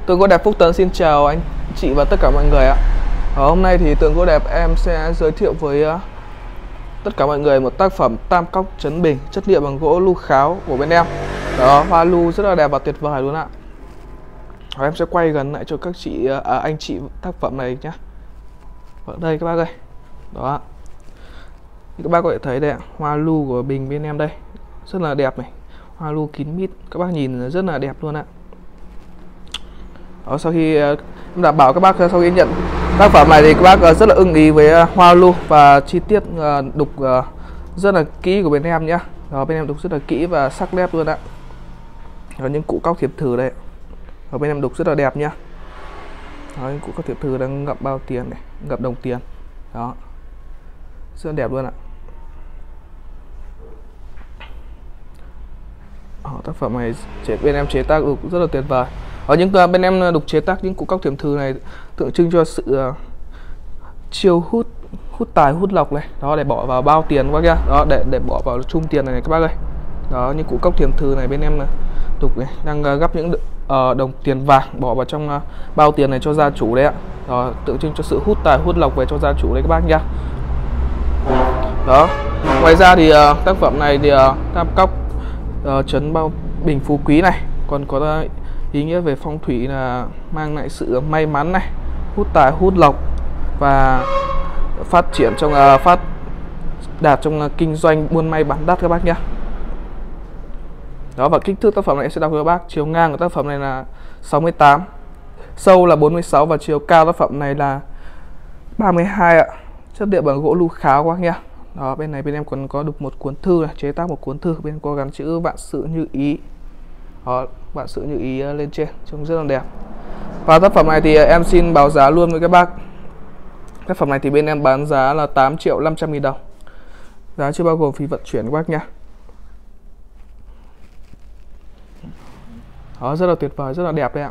Tường Gỗ Đẹp Phúc Tấn xin chào anh chị và tất cả mọi người ạ. Hôm nay thì Tường Gỗ Đẹp em sẽ giới thiệu với tất cả mọi người một tác phẩm tam cốc chấn bình chất liệu bằng gỗ lu kháo của bên em. Đó, hoa lu rất là đẹp và tuyệt vời luôn ạ. Em sẽ quay gần lại cho các chị anh chị tác phẩm này nhé. Ở đây các bác ơi. Đó. Như các bác có thể thấy đây ạ, hoa lu của bình bên em đây rất là đẹp này. Hoa lu kín mít, các bác nhìn rất là đẹp luôn ạ. Đó, sau khi em đảm bảo các bác sau khi nhận tác phẩm này thì các bác rất là ưng ý với hoa lu và chi tiết đục rất là kỹ của bên em nhé. Đó, bên em đục rất là kỹ và sắc nét luôn ạ. Đó, những cụ cóc thiệp thử đây. Ở bên em đục rất là đẹp nhá. Đó, những cụ cóc thiệp thử đang ngậm bao tiền này, ngậm đồng tiền. Đó, rất là đẹp luôn ạ. Tác phẩm này bên em chế tác đục rất là tuyệt vời. Ở những bên em đục chế tác những cụ cóc thiểm thử này tượng trưng cho sự chiêu hút tài hút lộc này. Đó, để bỏ vào bao tiền các bác nhá. Đó, để bỏ vào chung tiền này các bác ơi. Đó, những cụ cóc thiểm thử này bên em đục này đang gấp những đồng tiền vàng bỏ vào trong bao tiền này cho gia chủ đấy ạ. Đó, tượng trưng cho sự hút tài hút lộc về cho gia chủ đấy các bác nhá. Đó, ngoài ra thì tác phẩm này thì tam cốc trấn bao bình phú quý này còn có ý nghĩa về phong thủy là mang lại sự may mắn này, hút tài hút lộc và phát triển trong phát đạt trong kinh doanh buôn may bán đắt các bác nhé. Đó, và kích thước tác phẩm này sẽ đọc cho các bác. Chiều ngang của tác phẩm này là 68, sâu là 46 và chiều cao tác phẩm này là 32 ạ. Chất liệu bằng gỗ lu kháo các bác nhé. Đó, bên này bên em còn có đục một cuốn thư này, chế tác một cuốn thư, bên em có gắn chữ vạn sự như ý. Đó, vạn sự như ý lên trên, trông rất là đẹp. Và tác phẩm này thì em xin báo giá luôn với các bác. Tác phẩm này thì bên em bán giá là 8.500.000 đồng. Giá chưa bao gồm phí vận chuyển các bác nhé. Đó, rất là tuyệt vời, rất là đẹp đấy ạ.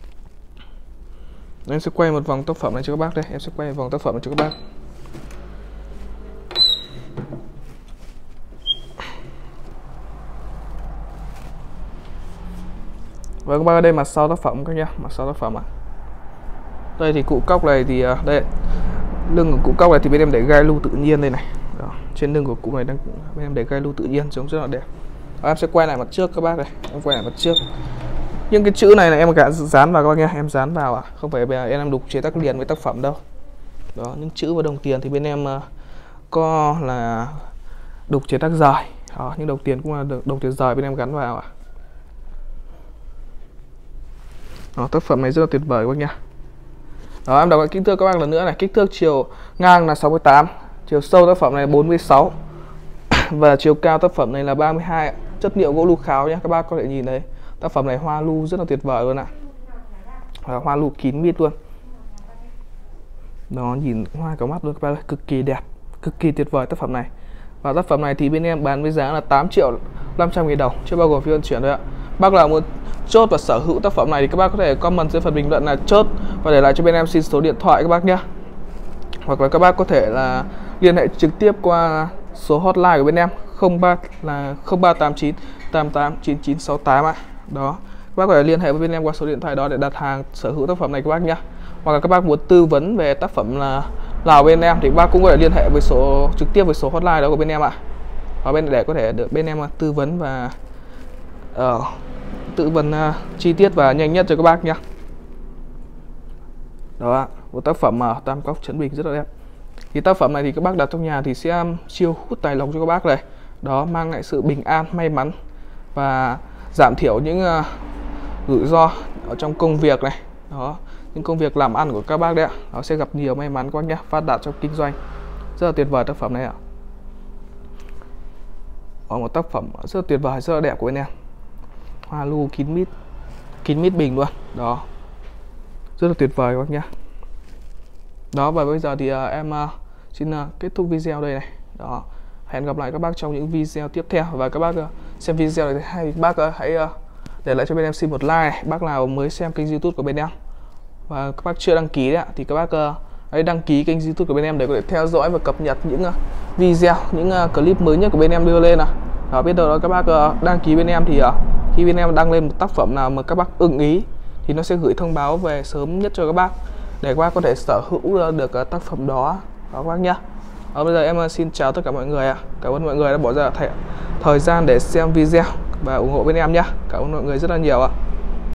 Em sẽ quay một vòng tác phẩm này cho các bác đây. Em sẽ quay một vòng tác phẩm này cho các bác. Và các bác ở đây mặt sau tác phẩm các nhá, mặt sau tác phẩm ạ. Đây thì cụ cóc này thì đây lưng của cụ cóc này thì bên em để gai lu tự nhiên đây này. Đó, trên lưng của cụ này đang bên em để gai lu tự nhiên trông rất là đẹp. Đó, em sẽ quay lại mặt trước các bác này, em quay lại mặt trước. Nhưng cái chữ này là em cả dán vào các bác nhá, em dán vào ạ, không phải em đục chế tác liền với tác phẩm đâu. Đó, những chữ và đồng tiền thì bên em có là đục chế tác rời. Đó, những đồng tiền cũng là đồng tiền rời bên em gắn vào ạ. Đó, tác phẩm này rất là tuyệt vời các bác nhá. Đó, em đọc lại kích thước các bác lần nữa này. Kích thước chiều ngang là 68, chiều sâu tác phẩm này 46 và chiều cao tác phẩm này là 32 ạ. Chất liệu gỗ lu kháo nhé, các bác có thể nhìn thấy. Tác phẩm này hoa lu rất là tuyệt vời luôn ạ. Hoa lu kín mít luôn. Đó, nhìn hoa cả mắt luôn các bác ơi, cực kỳ đẹp, cực kỳ tuyệt vời tác phẩm này. Và tác phẩm này thì bên em bán với giá là 8.500.000 đồng, chưa bao gồm phí vận chuyển thôi ạ. Bác nào muốn chốt và sở hữu tác phẩm này thì các bác có thể comment dưới phần bình luận là chốt và để lại cho bên em xin số điện thoại các bác nhé. Hoặc là các bác có thể là liên hệ trực tiếp qua số hotline của bên em 0389 889968 ạ. Đó, các bác có thể liên hệ với bên em qua số điện thoại đó để đặt hàng sở hữu tác phẩm này các bác nhé. Hoặc là các bác muốn tư vấn về tác phẩm nào bên em thì các bác cũng có thể liên hệ với số trực tiếp với số hotline đó của bên em ạ. Và bên để có thể được bên em tư vấn và tư vấn chi tiết và nhanh nhất cho các bác nhé. Đó, một tác phẩm tam cốc chấn bình rất là đẹp. Thì tác phẩm này thì các bác đặt trong nhà thì sẽ chiêu hút tài lộc cho các bác này. Đó, mang lại sự bình an, may mắn và giảm thiểu những rủi ro ở trong công việc này. Đó, những công việc làm ăn của các bác đấy ạ. Nó sẽ gặp nhiều may mắn các bác nhé, phát đạt trong kinh doanh. Rất là tuyệt vời tác phẩm này ạ. Đó, một tác phẩm rất là tuyệt vời, rất là đẹp của bên em. Hoa lu kín mít bình luôn. Đó, rất là tuyệt vời các bác nhé. Đó, và bây giờ thì em xin kết thúc video đây này. Đó, hẹn gặp lại các bác trong những video tiếp theo. Và các bác xem video này hay các bác hãy để lại cho bên em xin một like này. Bác nào mới xem kênh YouTube của bên em và các bác chưa đăng ký đấy ạ, thì các bác hãy đăng ký kênh YouTube của bên em để có thể theo dõi và cập nhật những video, những clip mới nhất của bên em đưa lên nào. Đó, biết đâu đó các bác đăng ký bên em thì khi bên em đăng lên một tác phẩm nào mà các bác ưng ý thì nó sẽ gửi thông báo về sớm nhất cho các bác để các bác có thể sở hữu được tác phẩm đó các bác nhé. Bây giờ em xin chào tất cả mọi người ạ. Cảm ơn mọi người đã bỏ ra thời gian để xem video và ủng hộ bên em nhé. Cảm ơn mọi người rất là nhiều ạ.